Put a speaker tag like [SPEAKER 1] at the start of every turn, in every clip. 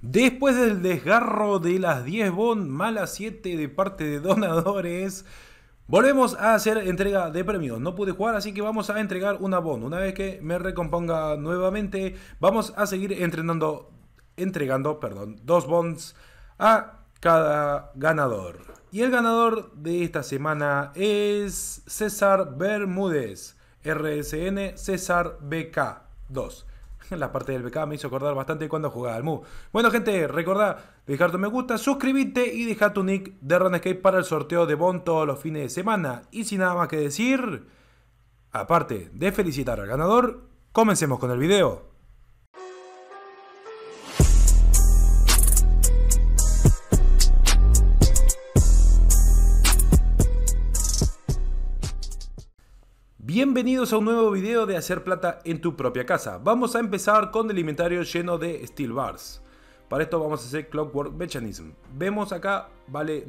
[SPEAKER 1] Después del desgarro de las 10 Bond más las 7 de parte de donadores, volvemos a hacer entrega de premios. No pude jugar, así que vamos a entregar una Bond. Una vez que me recomponga nuevamente, vamos a seguir entregando 2 Bonds a cada ganador. Y el ganador de esta semana es César Bermúdez, RSN César BK2. La parte del BK me hizo acordar bastante cuando jugaba al Mu. Bueno, gente, recordá dejar tu me gusta, suscribirte y dejar tu nick de RunEscape para el sorteo de Bond todos los fines de semana. Y sin nada más que decir, aparte de felicitar al ganador, comencemos con el video. Bienvenidos a un nuevo video de hacer plata en tu propia casa. Vamos a empezar con el inventario lleno de Steel Bars. Para esto vamos a hacer Clockwork Mechanism. Vemos acá, vale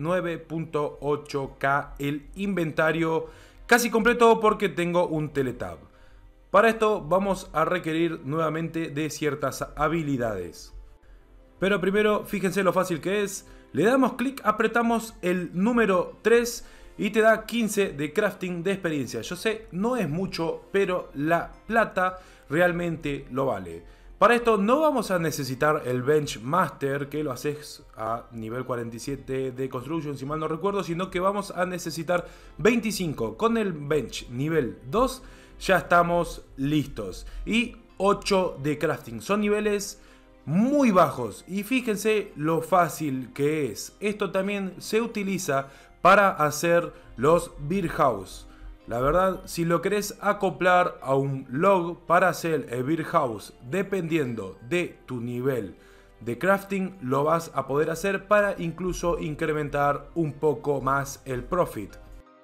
[SPEAKER 1] 9.8k el inventario casi completo porque tengo un teletab. Para esto vamos a requerir nuevamente de ciertas habilidades. Pero primero, fíjense lo fácil que es. Le damos clic, apretamos el número 3 y te da 15 de crafting de experiencia. Yo sé, no es mucho, pero la plata realmente lo vale. Para esto no vamos a necesitar el Bench Master, que lo haces a nivel 47 de Construction, si mal no recuerdo, sino que vamos a necesitar 25. Con el Bench nivel 2 ya estamos listos. Y 8 de crafting. Son niveles muy bajos. Y fíjense lo fácil que es. Esto también se utiliza para hacer los Beer House. La verdad, si lo querés acoplar a un log para hacer el Beer House, dependiendo de tu nivel de crafting, lo vas a poder hacer para incluso incrementar un poco más el profit.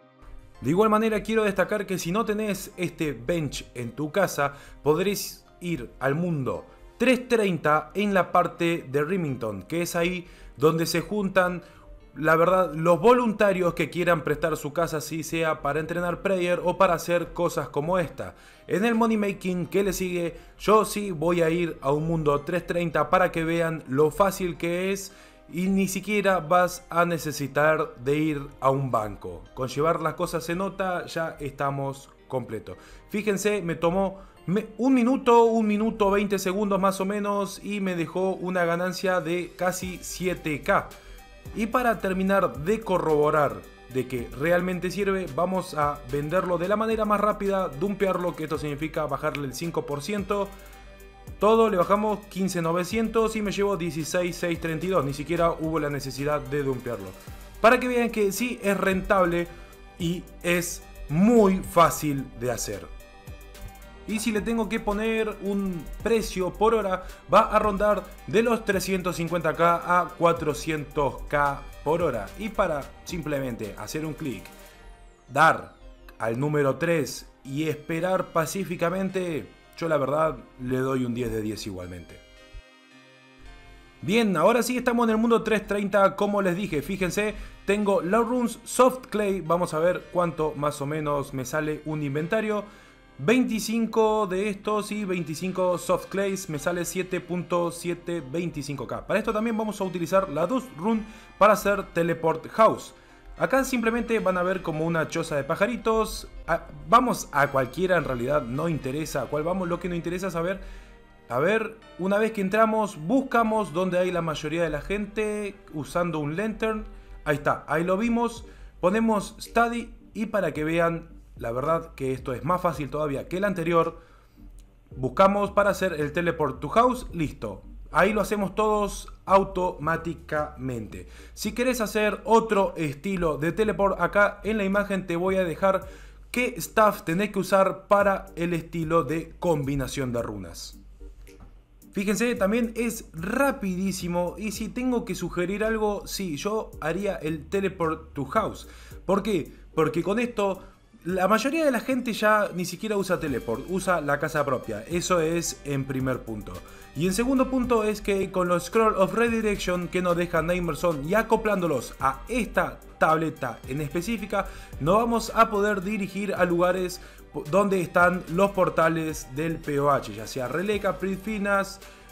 [SPEAKER 1] De igual manera, quiero destacar que si no tenés este bench en tu casa, podréis ir al mundo 330 en la parte de Remington, que es ahí donde se juntan, la verdad, los voluntarios que quieran prestar su casa, si sea para entrenar player o para hacer cosas como esta. En el money making que le sigue, yo sí voy a ir a un mundo 330 para que vean lo fácil que es y ni siquiera vas a necesitar de ir a un banco. Con llevar las cosas en nota ya estamos completos. Fíjense, me tomó un minuto 20 segundos más o menos y me dejó una ganancia de casi 7k. Y para terminar de corroborar de que realmente sirve, vamos a venderlo de la manera más rápida, dumpearlo, que esto significa bajarle el 5%. Todo le bajamos 15.900 y me llevo 16.632, ni siquiera hubo la necesidad de dumpearlo. Para que vean que sí es rentable y es muy fácil de hacer. Y si le tengo que poner un precio por hora, va a rondar de los 350k a 400k por hora. Y para simplemente hacer un clic, dar al número 3 y esperar pacíficamente, yo la verdad le doy un 10 de 10 igualmente. Bien, ahora sí estamos en el mundo 330, como les dije, fíjense, tengo Low Runes Soft Clay, vamos a ver cuánto más o menos me sale un inventario. 25 de estos y 25 soft clays, me sale 7.725k. Para esto también vamos a utilizar la Dust Rune para hacer Teleport House. Acá simplemente van a ver como una choza de pajaritos. Vamos a cualquiera, en realidad no interesa a cuál vamos, lo que nos interesa saber. A ver, una vez que entramos, buscamos donde hay la mayoría de la gente usando un lantern. Ahí está, ahí lo vimos. Ponemos Study y para que vean, la verdad que esto es más fácil todavía que el anterior. Buscamos para hacer el Teleport to House, listo. Ahí lo hacemos todos automáticamente. Si querés hacer otro estilo de teleport, acá en la imagen te voy a dejar qué staff tenés que usar para el estilo de combinación de runas. Fíjense, también es rapidísimo y si tengo que sugerir algo, sí, yo haría el Teleport to House. ¿Por qué? Porque con esto la mayoría de la gente ya ni siquiera usa teleport, usa la casa propia. Eso es en primer punto. Y en segundo punto es que con los Scroll of Redirection que nos deja Namerson y acoplándolos a esta tableta en específica, nos vamos a poder dirigir a lugares donde están los portales del POH, ya sea Releca, Pridfinas,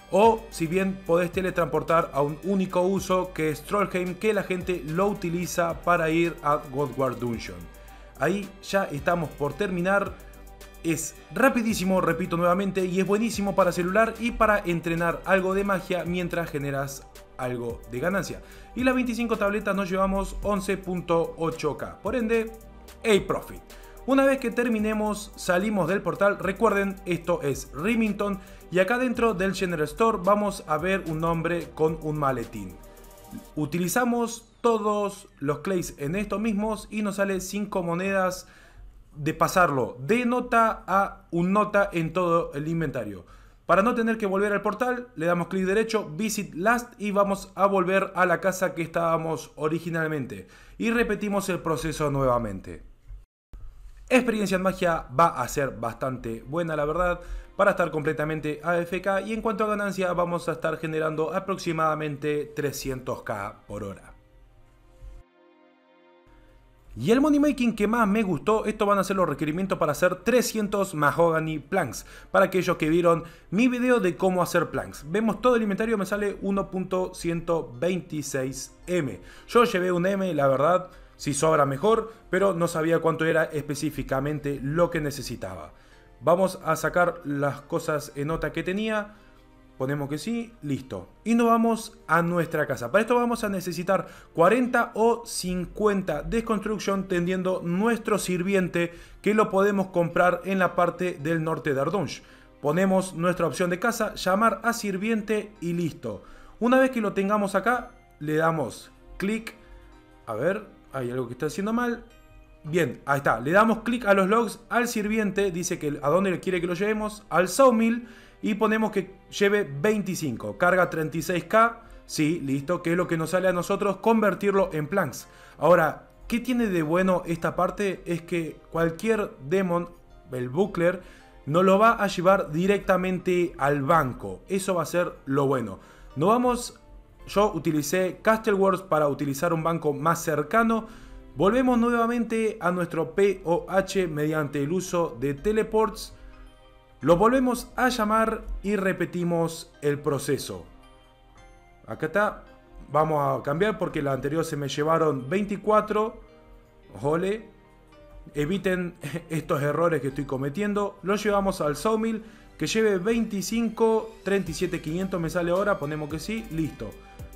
[SPEAKER 1] O si bien podés teletransportar a un único uso, que es Trollheim, que la gente lo utiliza para ir a Godward Dungeon. Ahí ya estamos por terminar. Es rapidísimo, repito nuevamente, y es buenísimo para celular y para entrenar algo de magia mientras generas algo de ganancia. Y las 25 tabletas nos llevamos 11.8k, por ende, A-Profit. Una vez que terminemos, salimos del portal. Recuerden, esto es Remington, y acá dentro del General Store vamos a ver un hombre con un maletín. Utilizamos todos los clays en estos mismos y nos sale 5 monedas de pasarlo de nota a un nota en todo el inventario. Para no tener que volver al portal, le damos clic derecho, Visit Last, y vamos a volver a la casa que estábamos originalmente. Y repetimos el proceso nuevamente. Experiencia en magia va a ser bastante buena, la verdad, para estar completamente AFK, y en cuanto a ganancia vamos a estar generando aproximadamente 300k por hora. Y el money making que más me gustó, estos van a ser los requerimientos para hacer 300 Mahogany Planks. Para aquellos que vieron mi video de cómo hacer planks. Vemos todo el inventario, me sale 1.126 M. Yo llevé un M, la verdad, si sobra mejor, pero no sabía cuánto era específicamente lo que necesitaba. Vamos a sacar las cosas en nota que tenía. Ponemos que sí, listo. Y nos vamos a nuestra casa. Para esto vamos a necesitar 40 o 50 de construction, tendiendo nuestro sirviente, que lo podemos comprar en la parte del norte de Ardunch. Ponemos nuestra opción de casa, llamar a sirviente y listo. Una vez que lo tengamos acá, le damos clic. A ver, hay algo que está haciendo mal. Bien, ahí está. Le damos clic a los logs, al sirviente, dice que a dónde quiere que lo llevemos, al sawmill. Y ponemos que lleve 25, carga 36k, sí, listo, que es lo que nos sale a nosotros convertirlo en planks. Ahora, ¿qué tiene de bueno esta parte? Es que cualquier demon, el buckler, nos lo va a llevar directamente al banco. Eso va a ser lo bueno. No vamos, yo utilicé Castleworks para utilizar un banco más cercano. Volvemos nuevamente a nuestro POH mediante el uso de teleports. Lo volvemos a llamar y repetimos el proceso. Acá está. Vamos a cambiar porque la anterior se me llevaron 24. Jole. Eviten estos errores que estoy cometiendo. Lo llevamos al sawmill, que lleve 25. 37.500 me sale ahora. Ponemos que sí. Listo.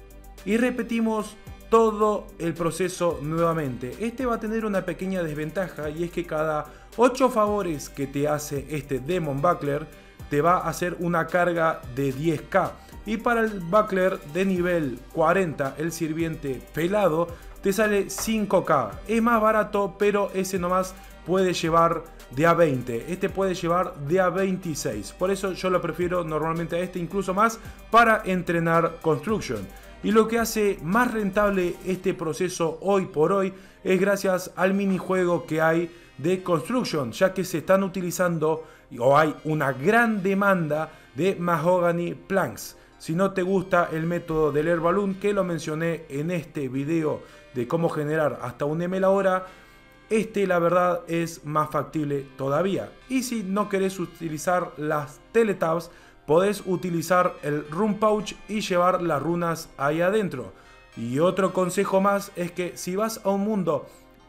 [SPEAKER 1] Y repetimos todo el proceso nuevamente. Este va a tener una pequeña desventaja, y es que cada 8 favores que te hace este Demon Buckler te va a hacer una carga de 10k. Y para el Buckler de nivel 40, el sirviente pelado, te sale 5k. Es más barato, pero ese nomás puede llevar de a 20. Este puede llevar de a 26. Por eso yo lo prefiero normalmente a este, incluso más para entrenar Construction. Y lo que hace más rentable este proceso hoy por hoy es gracias al minijuego que hay de Construction, ya que se están utilizando o hay una gran demanda de Mahogany Planks. Si no te gusta el método del Air Balloon, que lo mencioné en este video de cómo generar hasta un M la hora, este la verdad es más factible todavía. Y si no querés utilizar las teletabs, podés utilizar el Rune Pouch y llevar las runas ahí adentro. Y otro consejo más es que si vas a un mundo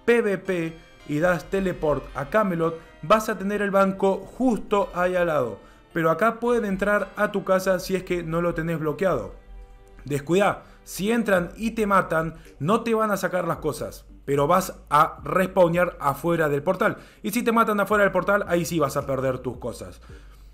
[SPEAKER 1] PvP y das teleport a Camelot, vas a tener el banco justo ahí al lado. Pero acá pueden entrar a tu casa si es que no lo tenés bloqueado. Descuida, si entran y te matan, no te van a sacar las cosas, pero vas a respawnear afuera del portal. Y si te matan afuera del portal, ahí sí vas a perder tus cosas.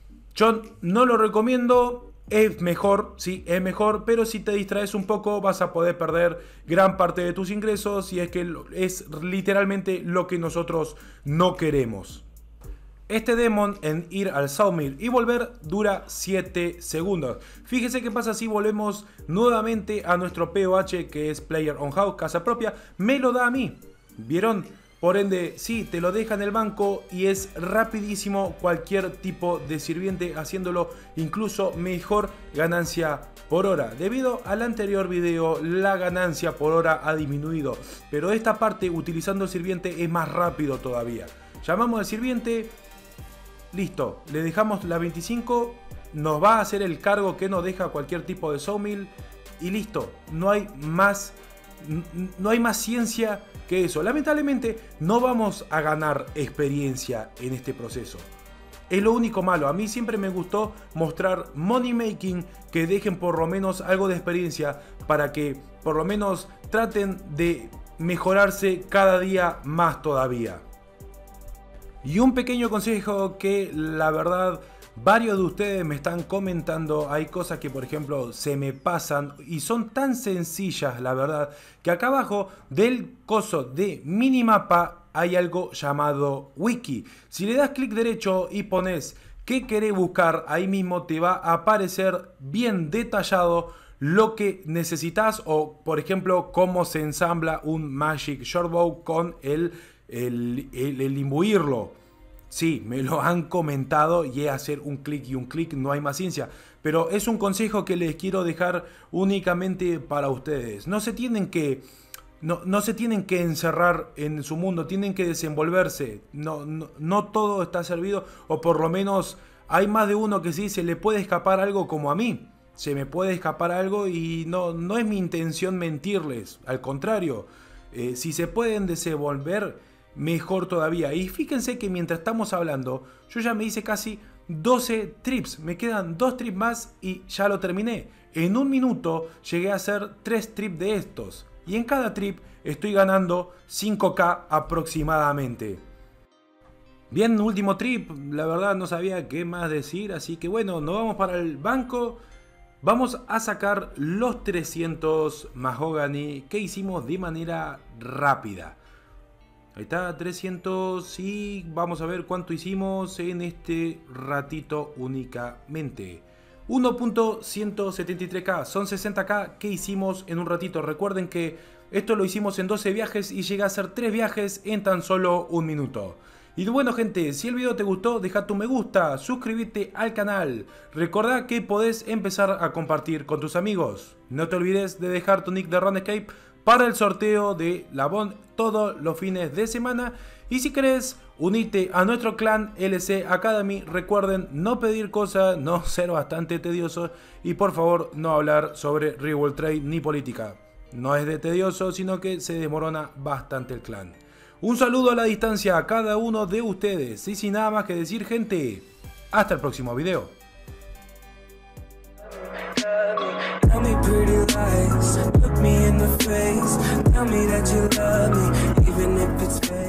[SPEAKER 1] Yo no lo recomiendo, es mejor, sí, es mejor, pero si te distraes un poco vas a poder perder gran parte de tus ingresos, y es que es literalmente lo que nosotros no queremos. Este demon en ir al sawmill y volver dura 7 segundos. Fíjese qué pasa si volvemos nuevamente a nuestro POH, que es Player on House, casa propia, me lo da a mí, ¿vieron? Por ende, sí, te lo deja en el banco y es rapidísimo cualquier tipo de sirviente, haciéndolo incluso mejor ganancia por hora. Debido al anterior video, la ganancia por hora ha disminuido, pero esta parte, utilizando el sirviente, es más rápido todavía. Llamamos al sirviente, listo, le dejamos la 25 nos va a hacer el cargo que nos deja cualquier tipo de sawmill y listo. No hay más ciencia que eso. Lamentablemente no vamos a ganar experiencia en este proceso. Es lo único malo. A mí siempre me gustó mostrar money making, que dejen por lo menos algo de experiencia para que por lo menos traten de mejorarse cada día más todavía. Y un pequeño consejo que la verdad varios de ustedes me están comentando, hay cosas que por ejemplo se me pasan y son tan sencillas la verdad, que acá abajo del coso de minimapa hay algo llamado wiki. Si le das clic derecho y pones qué querés buscar, ahí mismo te va a aparecer bien detallado lo que necesitas, o por ejemplo cómo se ensambla un Magic Shortbow con el imbuirlo. Sí, me lo han comentado y es hacer un clic y un clic, no hay más ciencia. Pero es un consejo que les quiero dejar únicamente para ustedes. No se tienen que encerrar en su mundo, tienen que desenvolverse. No todo está servido, o por lo menos hay más de uno que sí se le puede escapar algo, como a mí. Se me puede escapar algo y no es mi intención mentirles, al contrario. Si se pueden desenvolver, mejor todavía. Y fíjense que mientras estamos hablando, yo ya me hice casi 12 trips. Me quedan 2 trips más y ya lo terminé. En un minuto llegué a hacer 3 trips de estos. Y en cada trip estoy ganando 5k aproximadamente. Bien, último trip. La verdad no sabía qué más decir. Así que bueno, nos vamos para el banco. Vamos a sacar los 300 mahogany que hicimos de manera rápida. Ahí está, 300, y vamos a ver cuánto hicimos en este ratito únicamente. 1.173k, son 60k que hicimos en un ratito. Recuerden que esto lo hicimos en 12 viajes y llegué a hacer 3 viajes en tan solo un minuto. Y bueno gente, si el video te gustó, deja tu me gusta, suscríbete al canal. Recordá que podés empezar a compartir con tus amigos. No te olvides de dejar tu nick de RunEscape para el sorteo de la Bond todos los fines de semana. Y si querés unirte a nuestro clan LC Academy, recuerden no pedir cosas, no ser bastante tedioso y por favor no hablar sobre Real World Trade ni política. No es de tedioso, sino que se desmorona bastante el clan. Un saludo a la distancia a cada uno de ustedes y sin nada más que decir gente, hasta el próximo video.
[SPEAKER 2] Tell me pretty lies, look me in the face, tell me that you love me, even if it's fake.